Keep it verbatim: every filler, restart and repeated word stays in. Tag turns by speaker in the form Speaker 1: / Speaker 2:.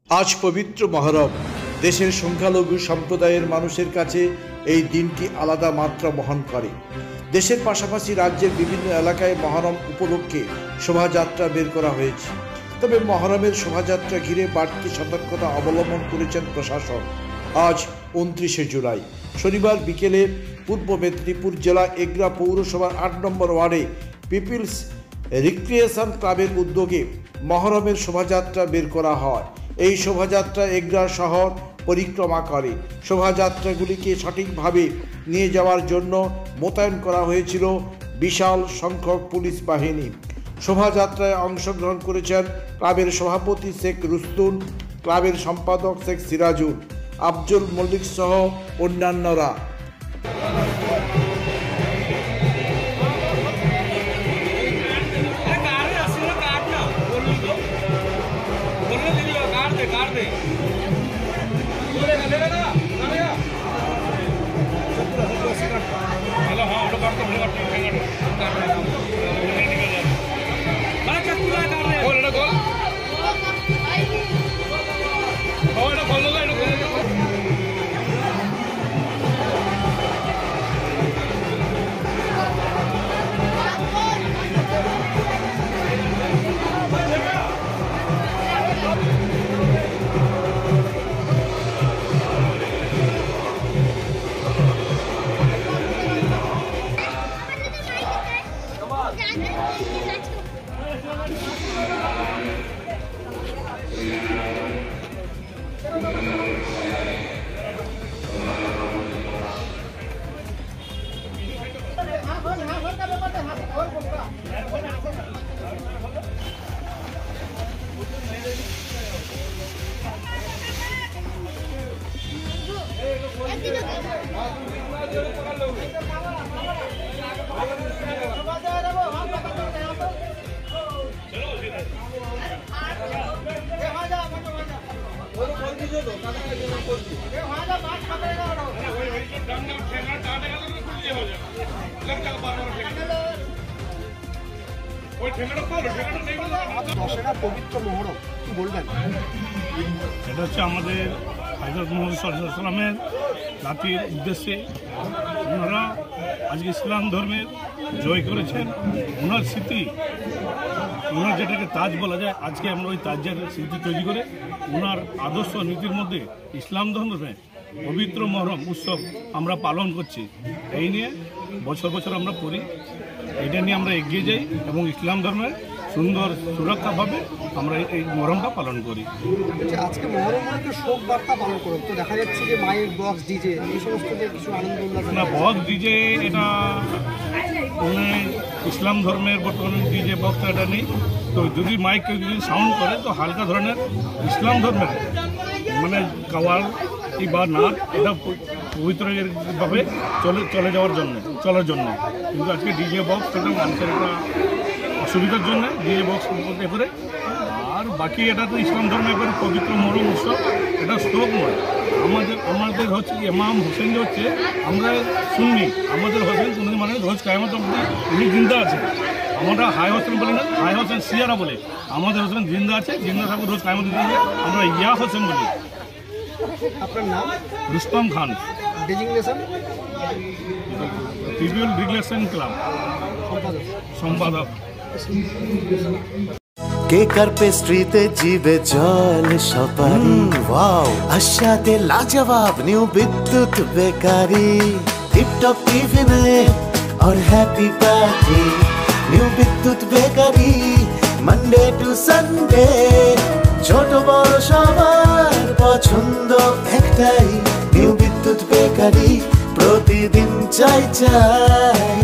Speaker 1: আজ পবিত্র মহরম। দেশের সংখ্যালঘু সম্প্রদায়ের মানুষের কাছে এই দিনটি আলাদা মাত্রা বহন করে। দেশের পাশাপাশি রাজ্যের বিভিন্ন এলাকায় মহরম উপলক্ষে শোভাযাত্রা বের করা হয়েছে। তবে মহরমের শোভাযাত্রা ঘিরে বাড়তি সতর্কতা অবলম্বন করেছেন প্রশাসন। আজ উনত্রিশে জুলাই শনিবার বিকেলে পূর্ব মেদিনীপুর জেলা এগরা পৌরসভার আট নম্বর ওয়ার্ডে পিপলস রিক্রিয়েশন ক্লাবের উদ্যোগে মহরমের শোভাযাত্রা বের করা হয়। এই শোভাযাত্রা এগরা শহর পরিক্রমা করে। শোভাযাত্রাগুলিকে সঠিকভাবে নিয়ে যাওয়ার জন্য মোতায়েন করা হয়েছিল বিশাল সংখ্যক পুলিশ বাহিনী। শোভাযাত্রায় অংশগ্রহণ করেছেন ক্লাবের সভাপতি শেখ রুস্তুন, ক্লাবের সম্পাদক শেখ সিরাজুল, আফজল মল্লিক সহ অন্যান্যরা।
Speaker 2: পবিত্র মহরম কি বলবেন?
Speaker 3: এটা হচ্ছে আমাদের হযরত মুহাম্মদ সাল্লাল্লাহু আলাইহি ওয়াসাল্লামের জাতির উদ্দেশ্যে ওনারা আজকে ইসলাম ধর্মের জয় করেছেন। ওনার স্মৃতি, ওনার যেটাকে তাজ বলা যায়, আজকে আমরা ওই তাজের স্মৃতি তৈরি করে ওনার আদর্শ নীতির মধ্যে ইসলাম ধর্মে পবিত্র মহরম উৎসব আমরা পালন করছি। এই নিয়ে বছর বছর আমরা করি, এটা নিয়ে আমরা এগিয়ে যাই এবং ইসলাম ধর্মের সুন্দর সুরক্ষাভাবে আমরা এই মহরমটা পালন করি।
Speaker 2: আজকে মহরম মানে শোক বার্তা পালন করুন, তো দেখা যাচ্ছে যে মাইক বক্স ডিজে এই সমস্ত কিছু আনন্দ উল্লাস
Speaker 3: না, বক্স ডিজে এটা মানে ইসলাম ধর্মের বর্তমানে ডিজে বক্স এটা নেই। তো যদি মাইক কেউ যদি সাউন্ড করে তো হালকা ধরনের ইসলাম ধর্মের মানে কাওয়াল বা নাচ এটা পবিত্রভাবে চলে চলে যাওয়ার জন্য চলার জন্য। কিন্তু আজকে ডিজে বক্স এটা মানুষের একটা অসুবিধার জন্য ডিজে বক্স এ করে। আর বাকি এটা তো ইসলাম ধর্মের এবার পবিত্র মহরম উৎসব, এটা শোক নয়। আমাদের আমাদের হচ্ছে ইমাম হোসেন যে হচ্ছে আমরা শুনি, আমাদের হোসেন কোনো মানে রোজ কায়ামত অবধি উনি জিন্দা আছে। আমরা হাই হোসেন বলি না, হাই হোসেন সিয়ারা বলে। আমাদের হোসেন জিন্দা আছে, জিন্দা থাকুক রোজ কায়ামত দিন আমরা ইয়া হোসেন বলি।
Speaker 2: আপনার নাম?
Speaker 3: Rustam Khan,
Speaker 2: designation
Speaker 3: people relation club সম্পাদক।
Speaker 4: কেকার পেস্ট্রিতে জিবে জল সপারি, ওয়াও আশাতে লাজবাব নিউ বিদ্যুৎ বেকারি, টিপটপ টিফিনে और happy party new Bidyut bakery, Monday to Sunday ছোট বড় সবার পছন্দ একটাই, নিউ বিদ্যুৎ বেকারি প্রতিদিন চাই চাই।